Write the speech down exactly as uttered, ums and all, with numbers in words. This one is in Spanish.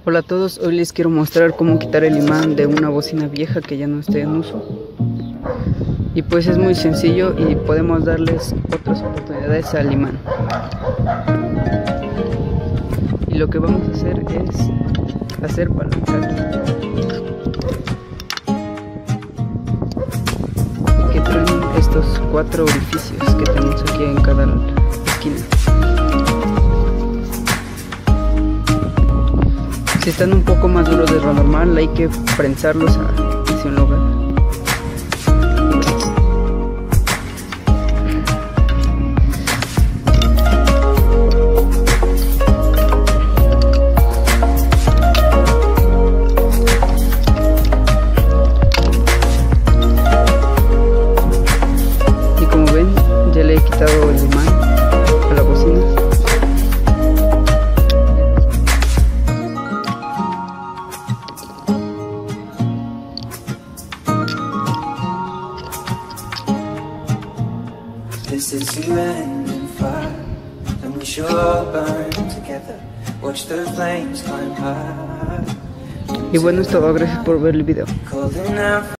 Hola a todos, hoy les quiero mostrar cómo quitar el imán de una bocina vieja que ya no esté en uso. Y pues es muy sencillo y podemos darles otras oportunidades al imán. Y lo que vamos a hacer es hacer palanca. Y que traen estos cuatro orificios que tenemos aquí en cada esquina. Si están un poco más duros de lo normal, hay que prensarlos hacia un lugar. Y como ven, ya le he quitado el imán a la bocina. This is you and fire, and we shall all burn together. Watch the flames climb high. Y bueno, es todo, gracias por ver el video. Calling out